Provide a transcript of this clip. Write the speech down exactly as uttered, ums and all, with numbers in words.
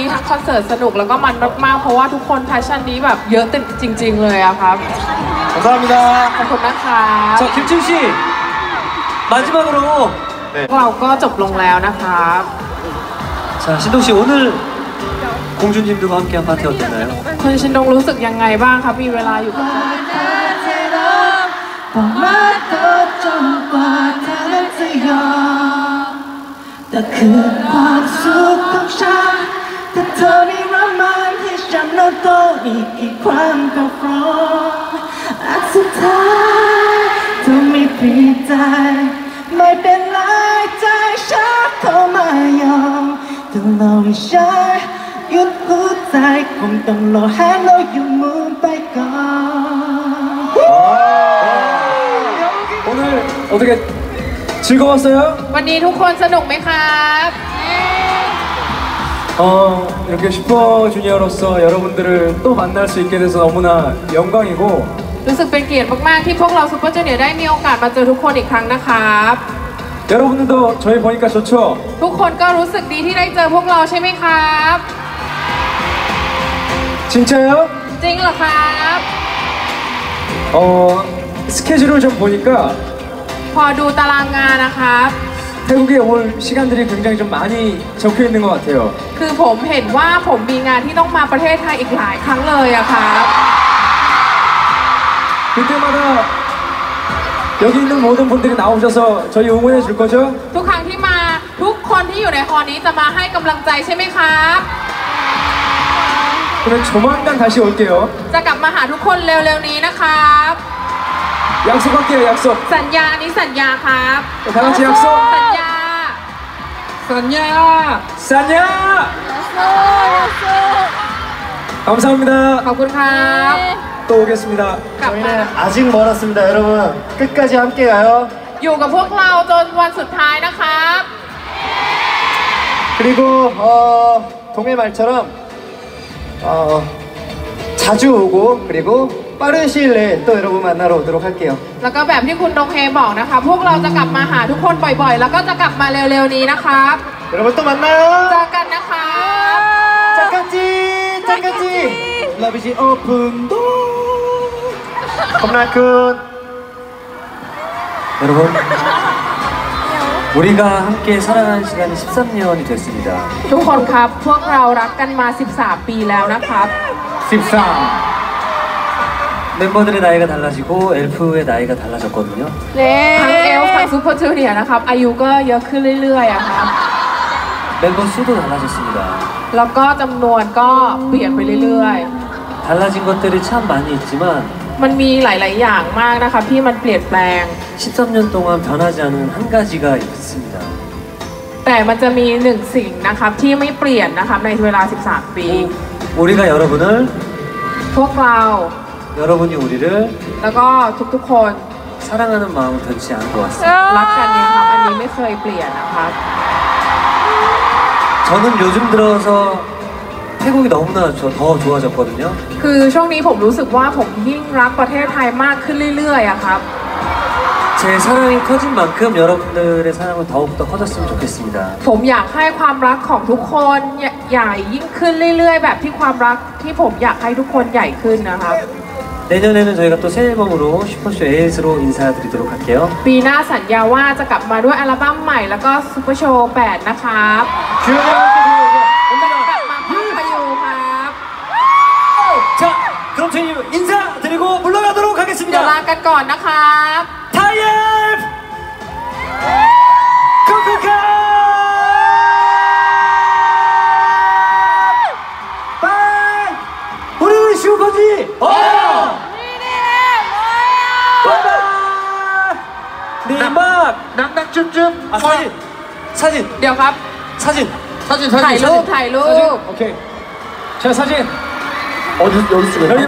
ทั้งคอนเสิร์ตสนุกแล้วก็มันมากๆเพราะว่าทุกคนแพชชั่นนี้แบบเยอะเต็มจริงๆเลยอะครับขอบคุณนะคะจบคิมจินชี마지막으로เราก็จบลงแล้วนะครับ 자, 신동 씨 오늘 공주님들과 함께한 파티 어땠나요? คุณชินดงรู้สึกยังไงบ้างครับมีเวลาอยู่กับแต่คือความสุขของฉันถ้าเธอไม่รักมันให้ฉันนอนโตอีกกี่ครั้งก็พร้อมอันสุดท้ายเธอไม่เปลี่ยนใจไม่เป็นไรใจฉันเข้ามายอมต้องรอให้ฉันหยุดหัวใจคงต้องรอให้เราอยู่มุมไปก่อน 오늘 어떻게 즐거웠어요? วันนี้ทุกคนสนุกไหมครับ 어, 이렇게 슈퍼주니어로서 여러분들을 또 만날 수 있게 돼서 너무나 영광이고 รู้สึกเป็นเกียรติมากๆที่พวกเราซูเปอร์จูเนียร์ได้มีโอกาสมาเจอทุกคนอีกครั้งนะครับ 여러분들도 저희 보니까 좋죠? ทุกคนก็รู้สึกดีที่ได้เจอพวกเราใช่ไหมครับ 진짜요? จริงเหรอครับ 어, 스케줄을 좀 보니까 พอดูตารางงานนะครับ 태국에 올 시간들이 굉장히 좀 많이 적혀 있는 것 같아요. คือผมเห็นว่าผมมีงานที่ต้องมาประเทศไทยอีกหลายครั้งเลยอะครับ 그때마다 여기 있는 모든 분들이 나오셔서 저희 응원해 줄 거죠? ทุกครั้งที่มาทุกคนที่อยู่ในฮอลนี้จะมาให้กำลังใจใช่ไหมครับ 그럼 조만간 다시 올게요. จะกลับมาหาทุกคนเร็วๆนี้นะครับ 약속할게요, 약속. สัญญานี้สัญญาครับ 다 같이 약속. สัญญา สัญญา 사냐! 감사합니다. ขอบคุณครับ 또 오겠습니다. กลับมา 아직 멀었습니다, 여러분. 끝까지 함께 가요. อยู่กับพวกเราจนวันสุดท้ายนะครับ 그리고 어, 동해 말처럼 어, 자주 오고 그리고 빠른 시일 내에 또 여러분 만나러 오도록 할게요. แล้วก็แบบที่คุณดงเฮบอกนะคะพวกเราจะกลับมาหาทุกคนบ่อยๆ แล้วก็จะกลับมาเร็วๆนี้นะครับ 여러분 또 만나요. เจอกันนะคะ 짝같이 짝같이 러비지 오픈도 겁나큰 여러분, 우리가 함께 살아가는 시간이 십삼 년이 됐습니다. ทุกคนครับพวกเรารักกันมาสิบสามปีแล้วนะครับ 십삼. 멤버들의 나이가 달라지고 엘프의 나이가 달라졌거든요. ทั้งเอลทั้งซูเปอร์จูเนียร์นะครับอายุก็เยอะขึ้นเรื่อยๆอะครับ 멤버 수도 달라졌습니다. แล้วก็จำนวนก็เปลี่ยนไปเรื่อย 달라진 것들이 참 많이 있지만 ๆ มันมีหลายๆอย่างมากนะคะที่มันเปลี่ยนแปลง 십삼 년 동안 변하지 않은 한 가지가 있습니다. แต่มันจะมีหนึ่งสิ่งนะครับที่ไม่เปลี่ยนนะครับในเวลาสิบสามปี 우리가 여러분을 พวกเรา 여러분이 우리를 แล้วก็ทุกๆคน 사랑하는 마음은 변치 않은 것 같습니다. รักกันเนี่ยครับอันนี้ไม่เคยเปลี่ยนนะครับ 저는 요즘 들어서 태국이 너무나 저, 더 좋아졌거든요. คือช่วงนี้ผมรู้สึกว่าผมยิ่งรักประเทศไทยมากขึ้นเรื่อยๆอะครับ 제 사랑이 커진 만큼 여러분들의 사랑은 더욱더 커졌으면 좋겠습니다. ผมอยากให้ความรักของทุกคนใหญ่ยิ่งขึ้นเรื่อยๆแบบที่ความรักที่ผมอยากให้ทุกคนใหญ่ขึ้นนะครับ 내년에는 저희가 또 새 앨범으로 슈퍼쇼 에잇으로 인사드리도록 할게요. ปีหน้าสัญญาว่าจะกลับมาด้วยอัลบั้มใหม่แล้วก็ซูเปอร์โชว์แปดนะครับ 주연이 함께 들어오세요. กลับมาพร้อมพายุครับ 자, 그럼 저희 인사드리고 물러가도록 เดี๋ยว 하겠습니다. ลากันก่อนนะครับ 타이엠! 코코카! 빠이! 우리 우리 슈퍼지! 어! 바이바이! 네, 막! 낭낭 쭌쭌. 아, 사진! 사진! เดี๋ยวครับ 사진! 사진 ถ่าย 사진 รูป 사진. ถ่ายรูป 오케이. 자, 사진! 어디 여기 찍어요? 여기